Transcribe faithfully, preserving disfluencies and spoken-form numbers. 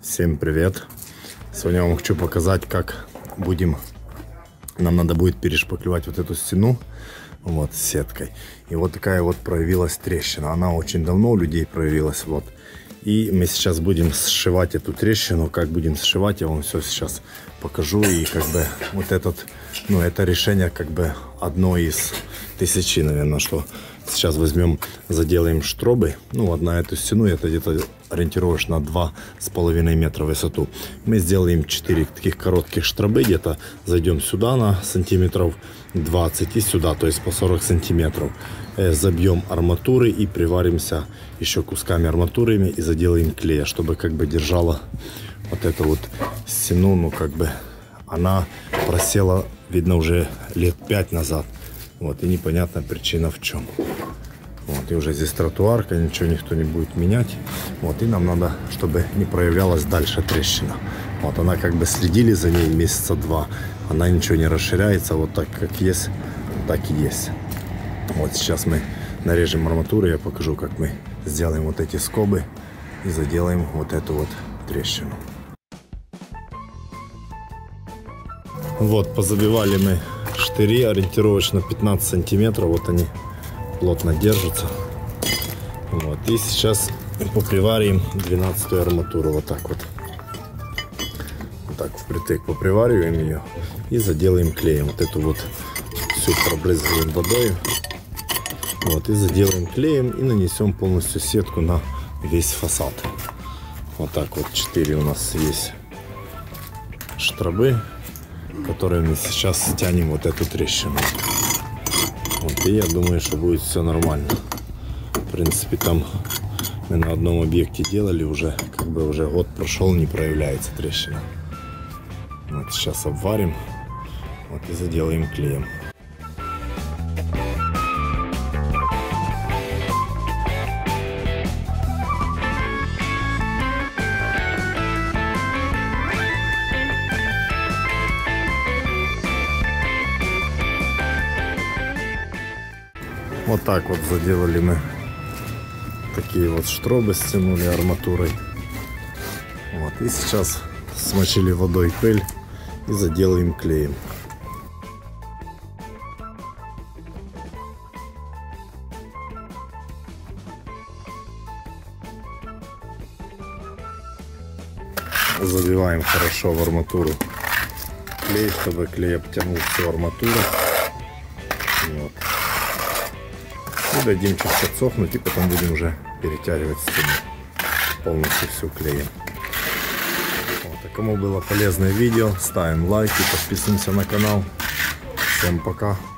Всем привет! Сегодня я вам хочу показать, как будем, нам надо будет перешпаклевать вот эту стену вот с сеткой. И вот такая вот проявилась трещина. Она очень давно у людей проявилась. Вот. И мы сейчас будем сшивать эту трещину. Как будем сшивать, я вам все сейчас покажу. И как бы вот этот, ну это решение как бы одно из тысячи, наверное, что сейчас возьмем, заделаем штробы, ну вот на эту стену, это где-то ориентировочно два с половиной метра в высоту. Мы сделаем четыре таких коротких штробы, где-то зайдем сюда на сантиметров двадцать и сюда, то есть по сорок сантиметров. Забьем арматуры и приваримся еще кусками арматурами и заделаем клея, чтобы как бы держала вот эту вот стену, ну как бы она просела, видно, уже лет пять назад. Вот, и непонятна причина в чем. Вот, и уже здесь тротуарка, ничего никто не будет менять. Вот, и нам надо, чтобы не проявлялась дальше трещина. Вот, она как бы следили за ней месяца два. Она ничего не расширяется, вот так как есть, так и есть. Вот сейчас мы нарежем арматуру, я покажу, как мы сделаем вот эти скобы и заделаем вот эту вот трещину. Вот, позабивали мы штыри ориентировочно пятнадцать сантиметров, вот они плотно держатся. Вот, и сейчас поприварим двенадцатую арматуру, вот так вот. Вот так впритык попривариваем ее и заделаем клеем. Вот эту вот всю пробрызгаем водой. Вот, и заделаем клеем и нанесем полностью сетку на весь фасад. Вот так вот четыре у нас есть штробы, которыми сейчас стянем вот эту трещину. Вот, и я думаю, что будет все нормально. В принципе, там мы на одном объекте делали уже, как бы уже год прошел, не проявляется трещина. Вот сейчас обварим, вот, и заделаем клеем. Вот так вот заделали мы такие вот штробы, стянули арматурой. Вот, и сейчас смочили водой пыль и заделаем клеем. Забиваем хорошо в арматуру клей, чтобы клей обтянул всю арматуру. Вот. И дадим чуть отсохнуть, и потом будем уже перетягивать стену полностью всю клеем. Вот. А кому было полезное видео, ставим лайки, подписываемся на канал. Всем пока!